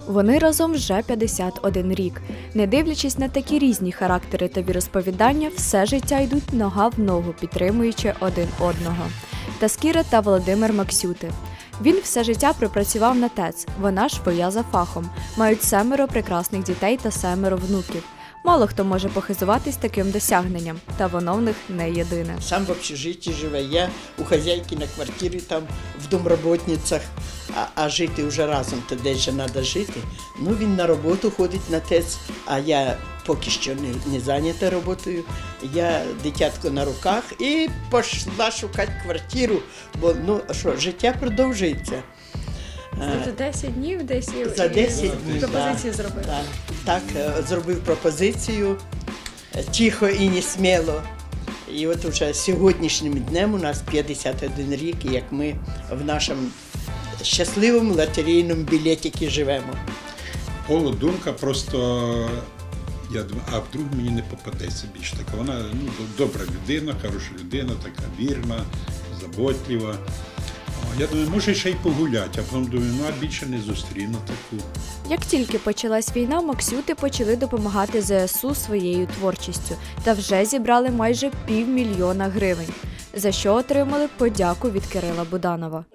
Вони разом вже 51 рік. Не дивлячись на такі різні характери та віросповідання, все життя йдуть нога в ногу, підтримуючи один одного. Таскіра та Володимир Максюти. Він все життя пропрацював на ТЕЦ, вона ж воя за фахом. Мають 7 прекрасних дітей та 7 внуків. Мало хто може похизуватись таким досягненням, та воно в них не єдине. Сам в общежитті живе, я у хазяйки на квартирі, там в домработницях, а жити вже разом, то десь же треба жити. Ну, він на роботу ходить на ТЕЦ, а я поки що не зайнята роботою. Я дитятко на руках і пішла шукати квартиру, бо, життя продовжується. За 10 днів десь за 10 днів, пропозицію зробив? Так, зробив пропозицію, тихо і не сміло. І от вже сьогоднішнім днем у нас 51 рік, як ми в нашому щасливому лотерейному білетикі живемо. Думка просто, я думаю, а вдруг мені не попадеться більш така. Вона добра людина, хороша людина, така вірна, заботлива. Я думаю, може ще й погуляти, а потім думаю, а більше не зустріну таку. Як тільки почалась війна, Максюти почали допомагати ЗСУ своєю творчістю та вже зібрали майже 500 000 гривень, за що отримали подяку від Кирила Буданова.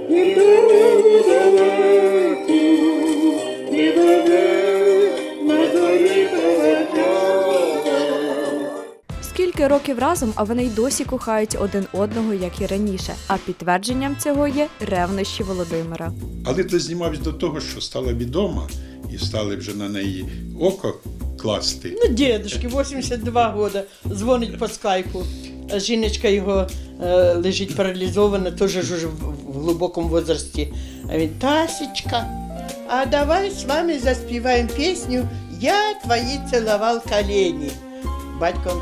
Скільки років разом, а вони й досі кохають один одного, як і раніше. А підтвердженням цього є ревнощі Володимира. Але ти знімався до того, що стала відома, і стали вже на неї око класти. Дідушки, 82 роки, дзвонить по скайпу. Жіночка його лежить паралізована, теж вже в глибокому віці. А він: Тасечка, а давай з вами заспіваємо пісню «Я твої цілував колені». Батько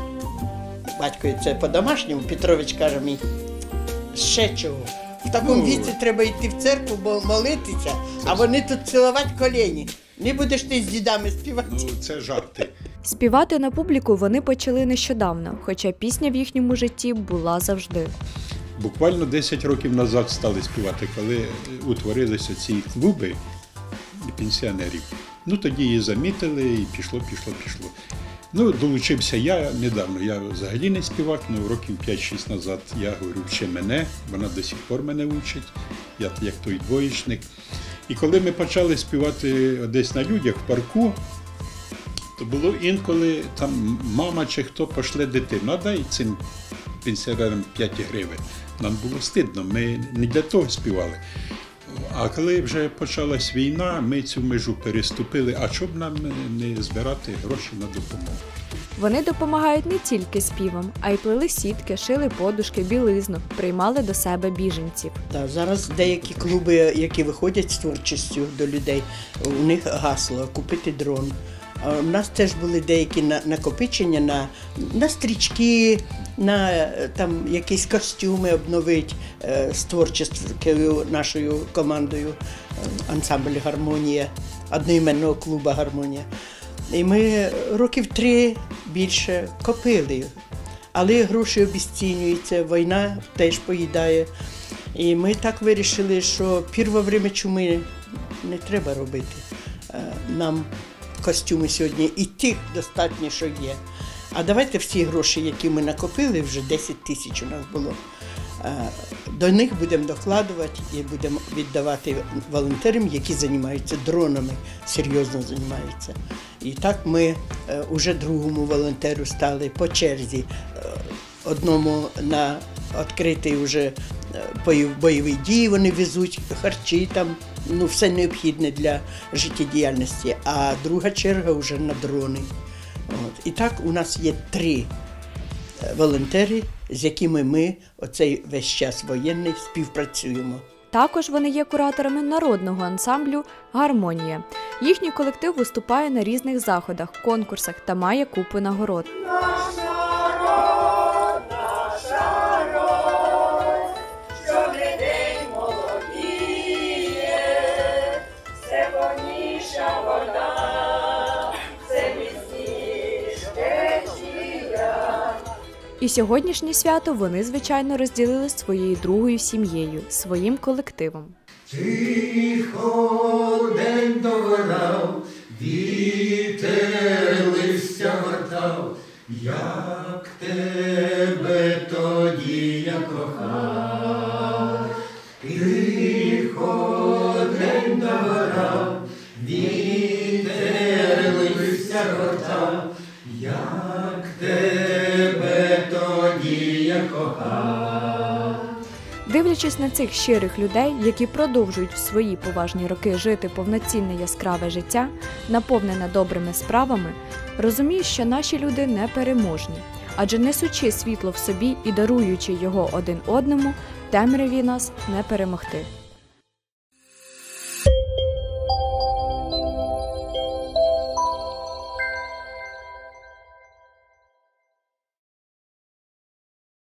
це по-домашньому, Петрович каже мені: ще чого. В такому віці треба йти в церкву, бо молитися, а вони тут цілувати колені. Не будеш ти з дідами співати. Це жарти. Співати на публіку вони почали нещодавно, хоча пісня в їхньому житті була завжди. Буквально 10 років назад стали співати, коли утворилися ці клуби пенсіонерів. Тоді її замітили і пішло. Долучився я недавно, я взагалі не співак, років 5-6 назад я говорю, вчи мене, вона до сих пор мене учить, я як той двоєчник. І коли ми почали співати десь на людях в парку, то було інколи там мама чи хто пошле дитину, дай цим пенсіонерам 5 гривень. Нам було стидно, ми не для того співали. А коли вже почалась війна, ми цю межу переступили, а чому б нам не збирати гроші на допомогу? Вони допомагають не тільки співом, а й плели сітки, шили подушки, білизну, приймали до себе біженців. Зараз деякі клуби, які виходять з творчістю до людей, у них гасло «Купити дрон». У нас теж були деякі накопичення на стрічки, на там якісь костюми обновити з творчістю нашою командою, ансамбль «Гармонія», одноіменного клубу «Гармонія». І ми років 3 більше копили, але гроші обіцінюються, війна теж поїдає. І ми так вирішили, що перше время чуми не треба робити. Нам костюми сьогодні і тих достатньо, що є. А давайте всі гроші, які ми накопили, вже 10 тисяч у нас було, до них будемо докладувати і будемо віддавати волонтерам, які займаються дронами, серйозно займаються. І так ми вже другому волонтеру стали по черзі. Одному на відкритий вже бойові дії вони везуть, харчі там, все необхідне для життєдіяльності, а друга черга вже на дрони. І так у нас є 3 волонтери, з якими ми оцей весь час воєнний співпрацюємо. Також вони є кураторами народного ансамблю «Гармонія». Їхній колектив виступає на різних заходах, конкурсах та має купу нагород. І сьогоднішнє свято вони, звичайно, розділили з своєю другою сім'єю, своїм колективом. Тихо день до Як тебе тоді я кохав, тихо день догорав, вітер лився рота, як тебе тоді я кохав. Дивлячись на цих щирих людей, які продовжують в свої поважні роки жити повноцінне яскраве життя, наповнене добрими справами, розумію, що наші люди непереможні, адже несучи світло в собі і даруючи його один одному, темряві нас не перемогти.